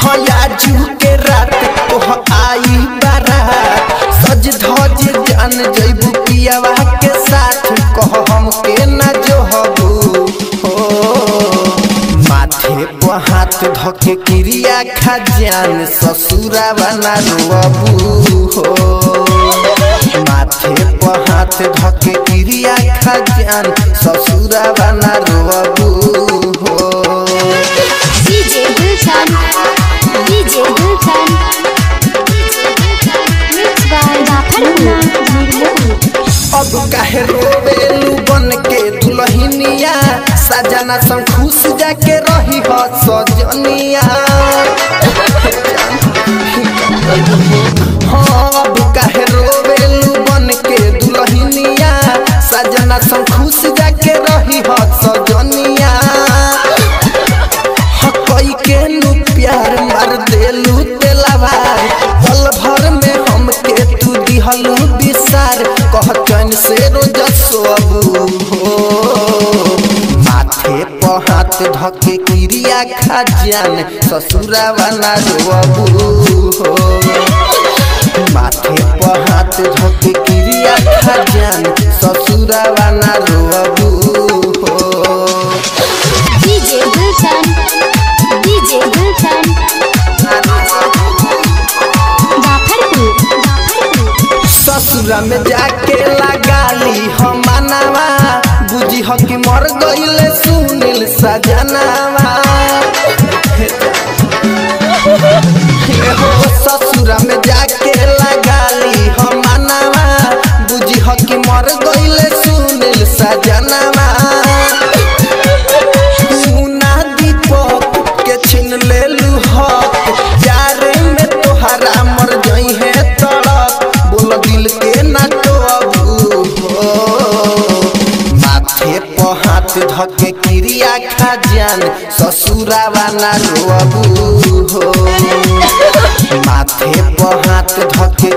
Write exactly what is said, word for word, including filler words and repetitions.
हयाजू के रात तोह आई बारात सज धज जान जइबू पियावा के साथ कह हमके न जोहबू हो माथे पर हाथ धके क्रिया खजान ससुरा बना रोबू हो माथे पर हाथ धके क्रिया खजान ससुरा बना रोबू हो DJ Gulshan DJ Gulshan mix by Jafar अब काहे रोवेलू बन के दुल्हनिया सजना संग खुश जाके रही हो सजनिया हाँ अब काहे रोवेलू बन के दुल्हनिया सजना संग खुश जाके रही हो सजनिया हकई के नु प्यार मार देलू तेलावार पल भर में हमके तू दिहलू विसार कह चैन से रोज सोबू हो माथे पर हाथ धके क्रिया खजान ससुरा बना रोबू हो माथे पर हाथ धके क्रिया खजान ससुरा बना रोबू हो डीजे गुलशन डीजे गुलशन ससुरा में जाके लगाली हम मनावा बुझी हो कि मर गईले सुनील सजनावा ससुरा में जाके लगाली हम मनावा बुझी हो कि मर गईले सुनील सजनावा सुना दीपक के छीन लेलू हक प्यारे में तोहरा मर जई है तड़प बोल दिल के ना तो अबू हो माथे पर हाथ धके क्रिया खजान ससुरा बना रोबू हो माथे पर हाथ धके